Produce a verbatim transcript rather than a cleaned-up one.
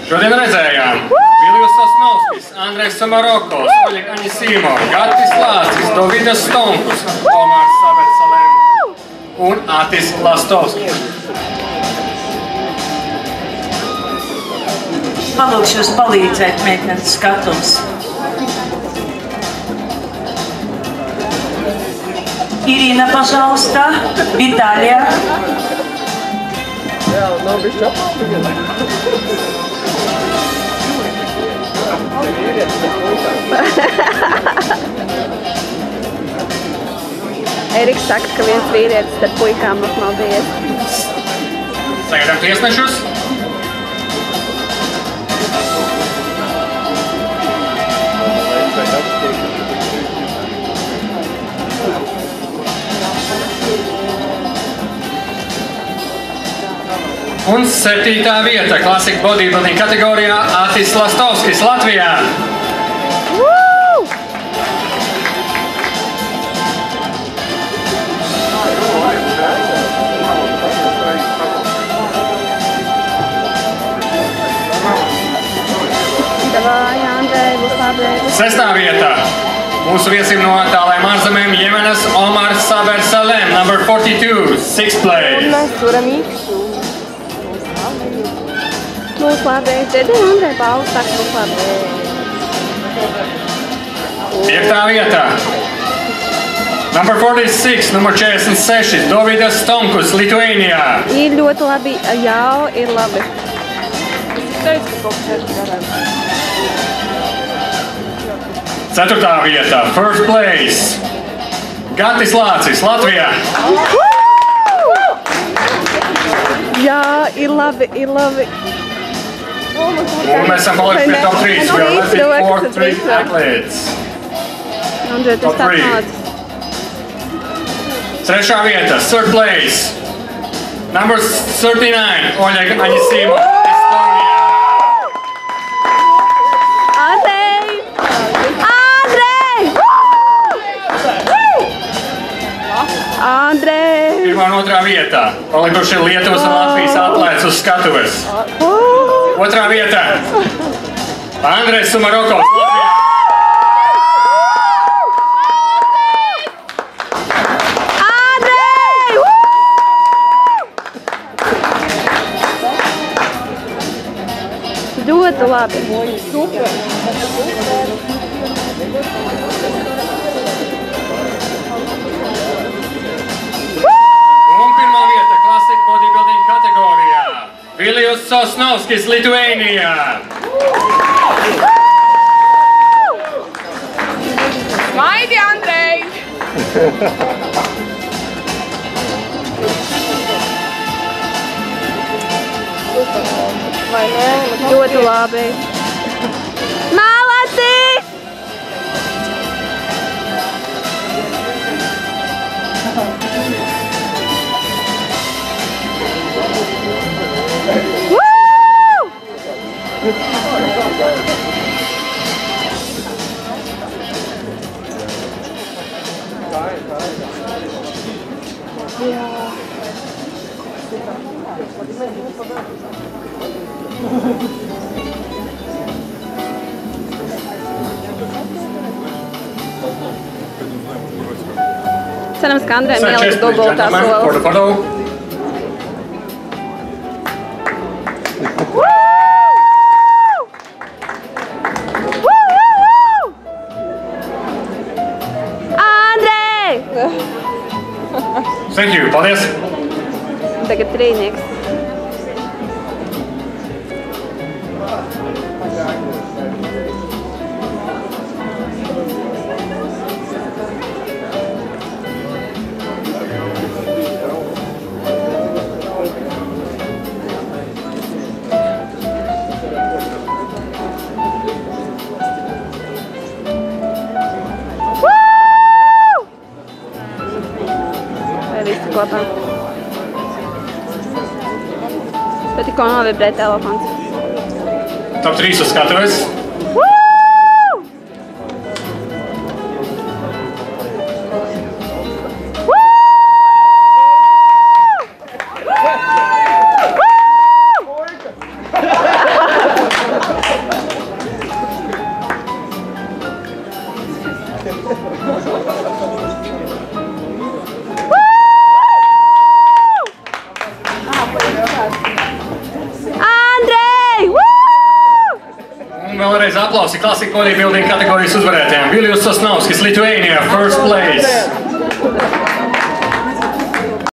Šodien redzējām Vilijus Sosnovskis, Andrejs Samarokos, Oļeg Aņisīmo, Gatis Lācis, Dovidas Stonkus, Omārs Saversalēm un Atis Lastovskis. Palūkšu jūs palīdzēt mēģināt skatums. Irina, пожалуйста, Виталия. Eriks saka, ka viens vīrietis starp puikām apmaldījies. Sagaidām tiesnešus. Un septītā vieta klasika bodybuilding kategorijā Atis Lastovskis, Latvijā. Woo! Davai, Andrej, būs labi. Sestā vieta. Mūsu viesim no tālajām ārzemēm Jemenas Omārs Saversalēm, number forty-two, sixth place. Un mēs turam īkšu. Būs labi. Dzirdēji, Andrej, Pauls saka, būs labi. Piektā vietā. Number forty-six, numur četrdesmit seši, Dovidas Stonkus, Lithuānijā. Ir ļoti labi. Jā, ir labi. Es teicu, ka kaut kas ir garām. Ceturtā vietā, first place, Gatis Lācis, Latvijā. Jā, ir labi, ir labi. Un mēs esam palikuši pie top three. We are left with four, three athletes. Andrej, tas tā nāc. Trešā vieta, third place, number thirty-nine, Oļeg Aņisīmo, Estonia. Andrej! Andrej! Andrej! Pirmā un otrā vietā, palikuši Lietuvas un Latvijas atlētas uz skatuves. Otrā vietā, Andrejs Samarokos, Latvijā. Andrej! Ļoti labi. Super. Un pirmā vieta klasika bodybuilding kategorijā. Vilijus Sosnovskis, Lithuānijā. Smaidi, Andrej! Vai ne? Ļoti labi. Malati! Cerams, ka Andrejam ieliks dubultā solas. Andrej! Thank you, paldies! Tagad trīnieks. Visi kopā. Bet tikko novibrē telefons. Top trīs uz skatuves. Vēlreiz aplausi Classic Bodybuilding kategorijas uzvarētājiem. Vilijus Sosnovskis, Lithuania, first place.